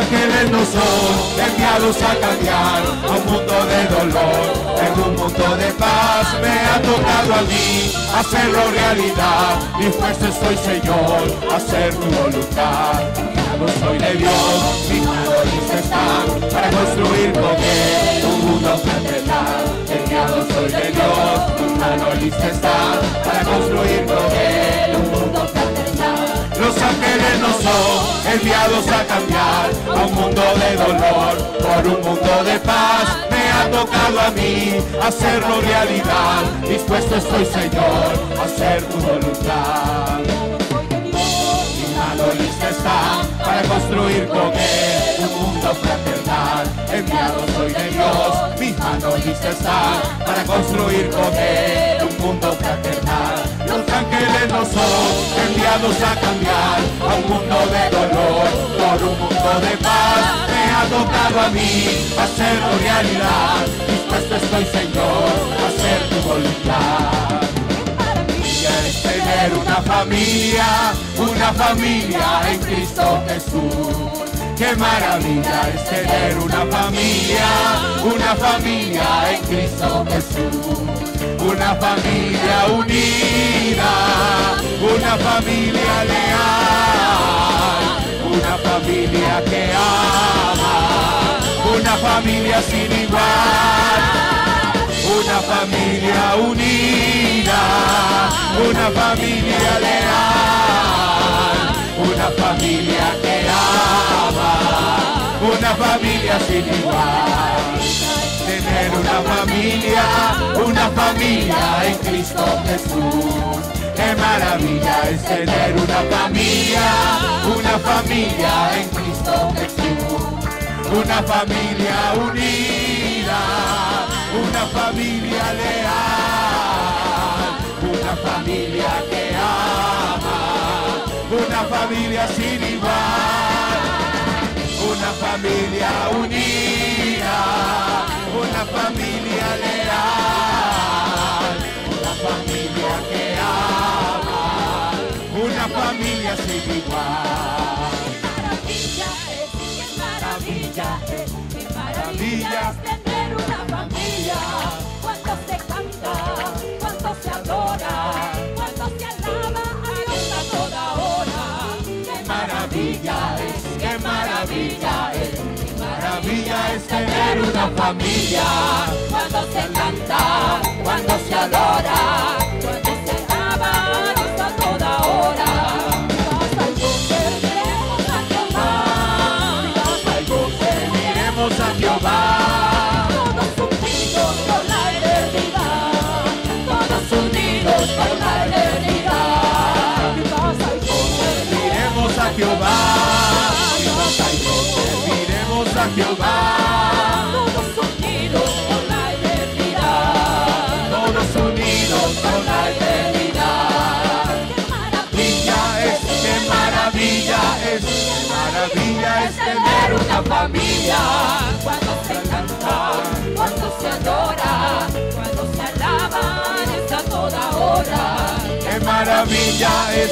ángeles no son enviados a cambiar a un mundo de dolor. En un mundo de paz me ha tocado a mí hacerlo realidad. Dispuesto estoy, Señor, a hacer tu voluntad. Yo soy de Dios, mi mano lista está para construir con Él un mundo fraternal. Enviado soy de Dios, mi mano lista está para construir con Él un mundo fraternal. Los ángeles no son enviados a cambiar a un mundo de dolor por un mundo de paz. Me ha tocado a mí hacerlo realidad. Dispuesto estoy, Señor, a hacer tu voluntad. Mi mano lista está para construir con Él un mundo fraternal. Enviado soy de Dios, mi mano lista está para construir con Él un mundo fraternal. Los ángeles no son enviados a cambiar a un mundo de dolor por un mundo de paz. Me ha tocado a mí hacerlo realidad. Dispuesto estoy, Señor, a hacer tu voluntad. Es tener una familia en Cristo Jesús. Qué maravilla es tener una familia en Cristo Jesús. Una familia unida, una familia leal, una familia que ama, una familia sin igual, una familia unida, una familia leal, una familia que ama, una familia sin igual. Tener una familia en Cristo Jesús. Qué maravilla es tener una familia en Cristo Jesús. Una familia unida, una familia leal, una familia que ama, una familia sin igual, una familia unida, una familia leal, una familia que ama, una familia sin igual. Qué maravilla es tener una familia. Cuando se canta, cuando se adora, cuando se alaba a Dios a toda hora. Qué maravilla es tener una familia. Cuando se canta, cuando se adora, cuando se alaba a Dios a toda hora. A Jehová, todos unidos por la eternidad, todos unidos por la eternidad. Serviremos a Jehová, serviremos a Jehová, todos unidos por la eternidad, todos unidos por la eternidad. Qué maravilla es tener una familia. Cuando se canta, cuando se adora, cuando se alaba a toda hora. Qué maravilla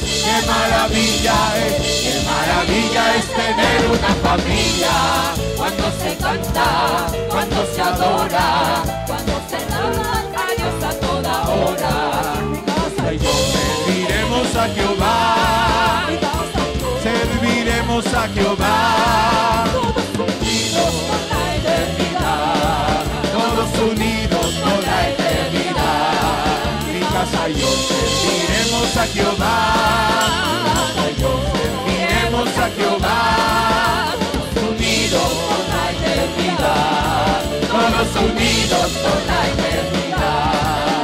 es tener una familia. Cuando se canta, cuando se adora, cuando se alaba a Dios a toda hora. Serviremos a Jehová, serviremos a Jehová, Unidos por la eternidad, todos unidos por la eternidad. Mi casa y yo serviremos a Jehová, serviremos a Jehová, unidos por la eternidad, todos unidos por la eternidad.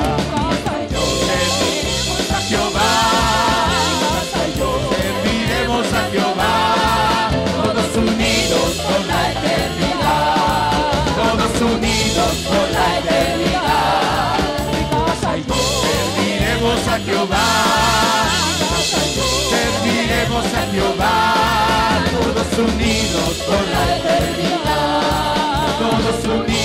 Serviremos a Jehová, serviremos a Jehová, todos unidos por la eternidad, todos unidos por la eternidad. Serviremos a Jehová, serviremos a Jehová, todos unidos por la eternidad, todos unidos.